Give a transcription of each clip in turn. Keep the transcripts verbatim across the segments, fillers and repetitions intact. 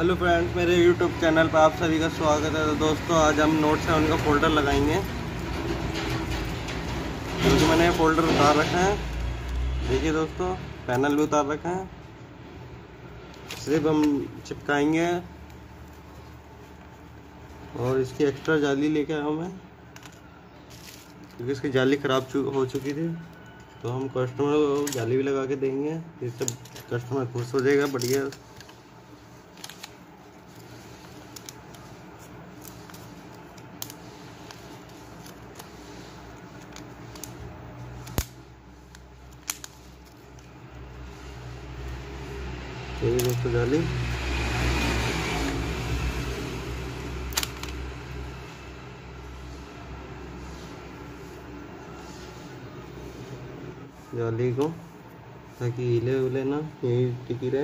Hello friends, मेरे YouTube channel पर आप सभी का स्वागत है। तो दोस्तों, आज हम नोट सेवन का फोल्डर लगाएंगे, क्योंकि मैंने फोल्डर उतार रखा है। देखिए दोस्तों, पैनल भी उतार रखा है, सिर्फ हम चिपकाएंगे। और इसकी एक्स्ट्रा जाली लेके आया हूँ मैं, क्योंकि इसकी जाली ख़राब हो चुकी थी। तो हम कस्टमर को जाली भी लगा के देंगे, इससे कस्टमर खुश हो जाएगा। बढ़िया ये दोस्तों जाली जाली को ताकि हिले उले ना, यही टिकी रहे।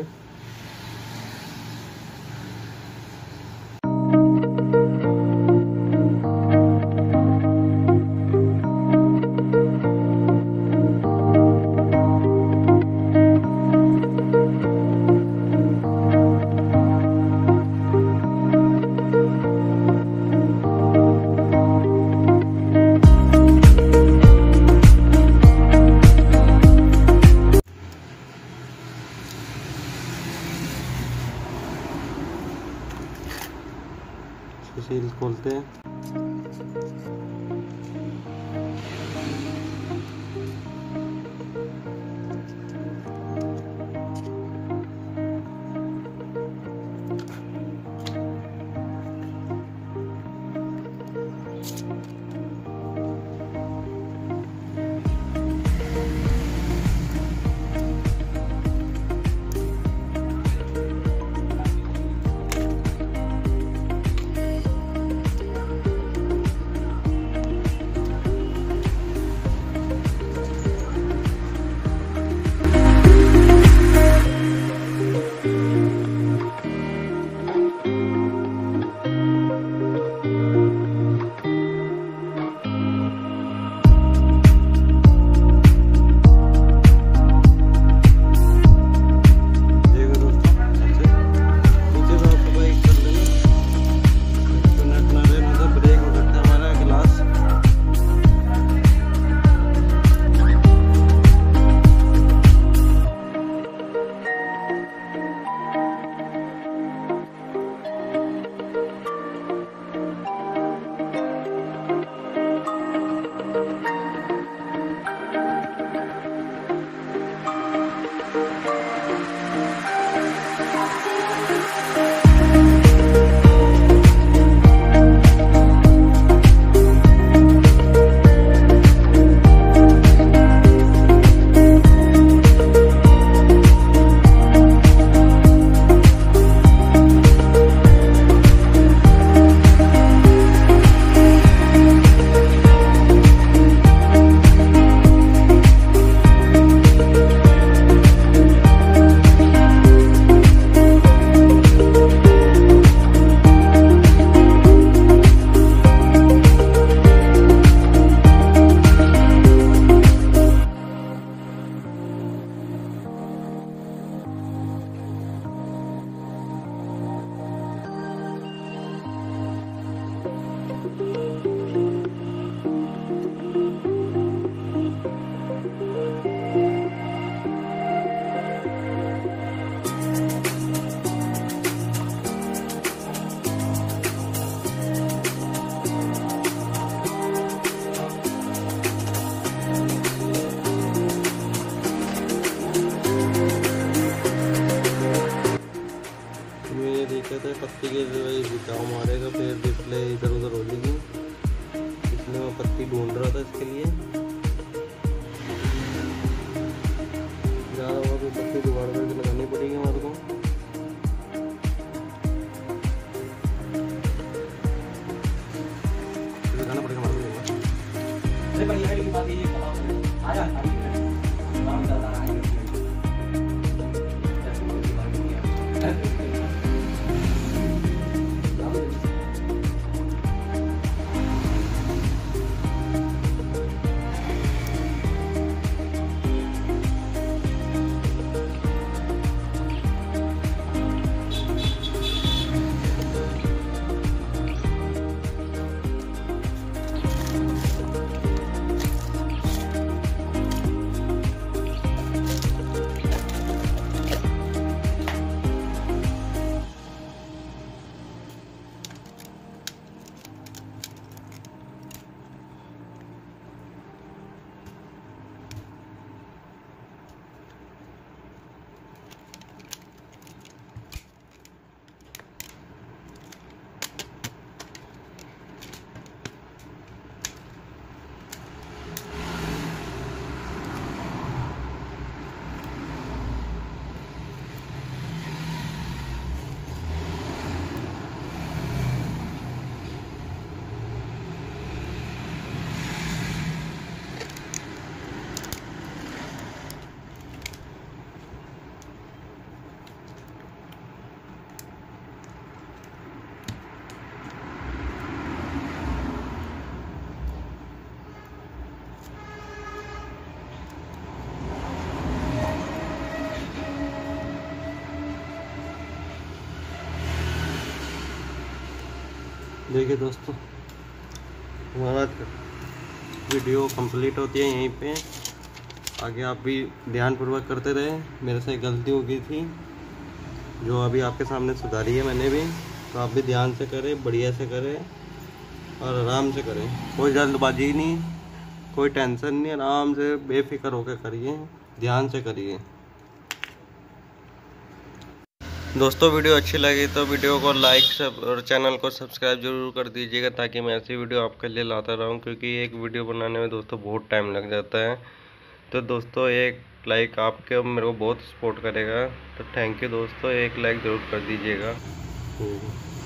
सील खोलते हैं। पत्ती के बिचाव मारेगा, फिर डिस्प्ले इधर उधर होगी। इसलिए मैं पत्ती ढूंढ रहा था इसके लिए। ज़्यादा होगा तो पत्ती जुगाड़ करके लगानी पड़ेगी हमारे को। लगाना पड़ेगा हमारे को। देखिए दोस्तों, हमारा वीडियो कंप्लीट होती है यहीं पे। आगे आप भी ध्यानपूर्वक करते रहे। मेरे से गलती हो गई थी जो अभी आपके सामने सुधारी है मैंने भी, तो आप भी ध्यान से करें, बढ़िया से करें और आराम से करें। कोई जल्दबाजी नहीं, कोई टेंशन नहीं, आराम से बेफिक्र होकर करिए, ध्यान से करिए। दोस्तों वीडियो अच्छी लगी तो वीडियो को लाइक सब और चैनल को सब्सक्राइब जरूर कर दीजिएगा, ताकि मैं ऐसी वीडियो आपके लिए लाता रहूं, क्योंकि एक वीडियो बनाने में दोस्तों बहुत टाइम लग जाता है। तो दोस्तों एक लाइक आपके मेरे को बहुत सपोर्ट करेगा, तो थैंक यू दोस्तों, एक लाइक ज़रूर कर दीजिएगा।